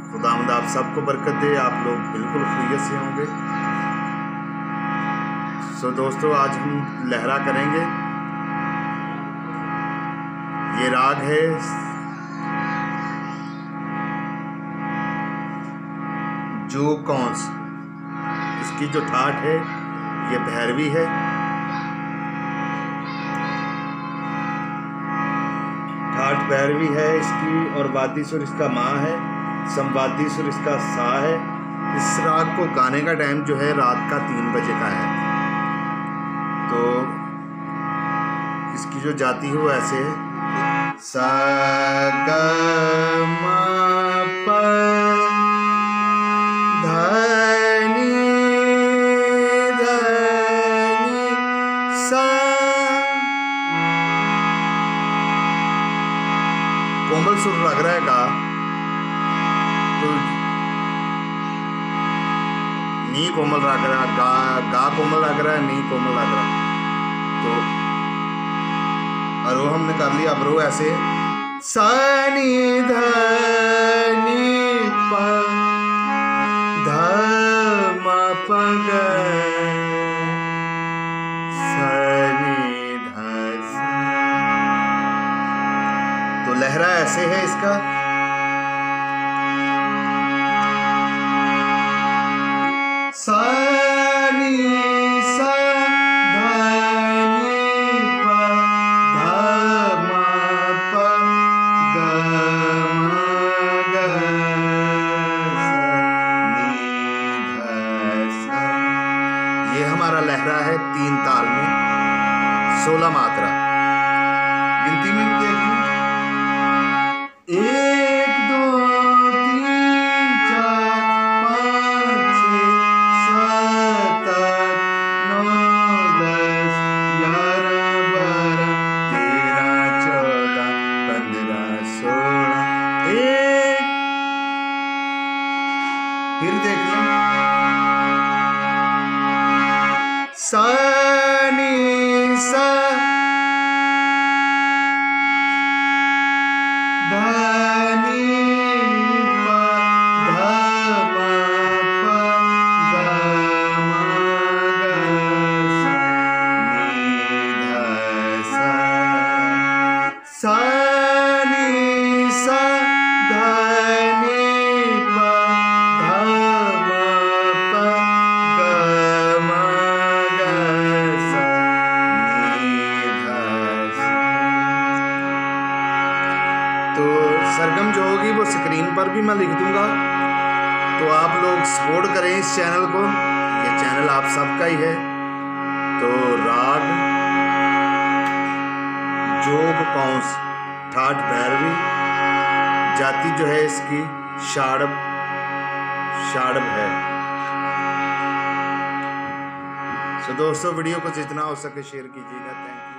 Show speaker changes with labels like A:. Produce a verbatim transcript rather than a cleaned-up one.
A: खुदावंद आप सबको बरकत दे, आप लोग बिल्कुल खैरियत से होंगे। सो दोस्तों, आज हम लहरा करेंगे। ये राग है जो कौंस। इसकी जो ठाठ है ये भैरवी है। ठाठ भैरवी है इसकी, और वादी सुर इसका माँ है, संवादी सुर इसका सा है। इस राग को गाने का टाइम जो है रात का तीन बजे का है। तो इसकी जो जाती है वो ऐसे है, सा ग म प ध नि ध नि सा। कोमल सुर लग रहा है गा, तो नी कोमल लग रहा है, गा गा कोमल लग रहा है, नी कोमल लग रहा है। तो अरो हमने कर लिया। अब रो ऐसे, सा नी ध नि प ध म प ग सा नी ध सा। तो लहरा ऐसे है इसका, सा नी सा ध नि प ध म प ग म ग सा नी ध सा। ये हमारा लहरा है तीन ताल में, सोलह मात्रा। गिनती में देख लो, एक दो तीन चार पाँच छः सात आठ नौ दस ग्यारह बारह तेरह चौदह पंद्रह सोलह। एक फिर देख लो, सा नी सा ध नि प ध म प ग म ग सा नी ध सा। सा नी सा ध नि प ध म प ग म ग सा नी ध सा। तो सरगम जो होगी वो स्क्रीन पर भी मैं लिख दूंगा। तो आप लोग सपोर्ट करें इस चैनल को, ये चैनल आप सबका ही है। तो राग जोग कौंस, ठाठ भैरवी, जाति जो है इसकी षाडव षाडव है। सो दोस्तों, वीडियो को जितना हो सके शेयर कीजिएगा। Thank you.